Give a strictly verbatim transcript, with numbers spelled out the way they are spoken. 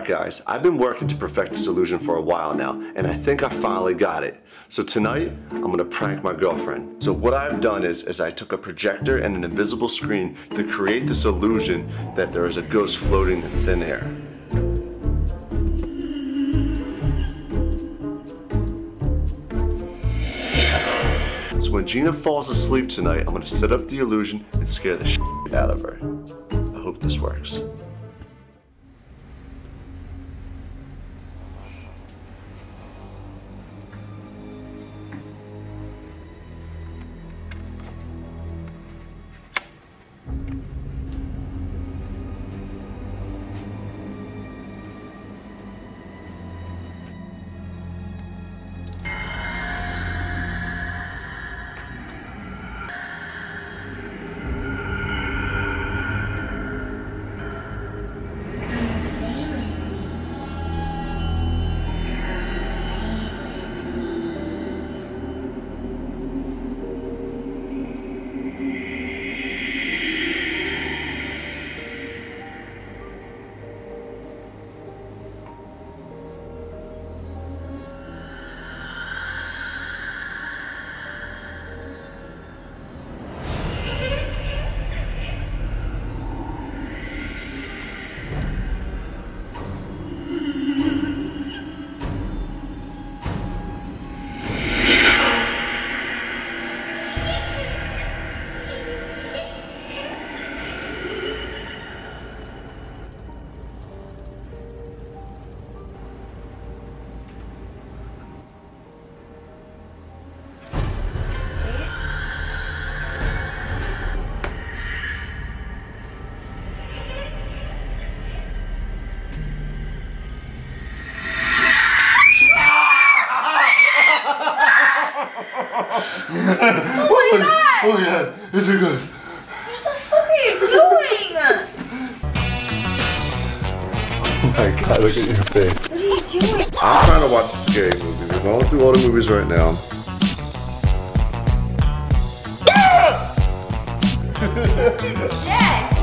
Alright guys, I've been working to perfect this illusion for a while now, and I think I finally got it. So tonight, I'm gonna prank my girlfriend. So what I've done is, is I took a projector and an invisible screen to create this illusion that there is a ghost floating in thin air. So when Gina falls asleep tonight, I'm gonna set up the illusion and scare the shit out of her. I hope this works. Oh my god! Oh yeah, it's a ghost. What the fuck are you doing? Oh my god, look at your face. What are you doing? I'm trying to watch a scary movie. We're going through all the movies right now. Dead.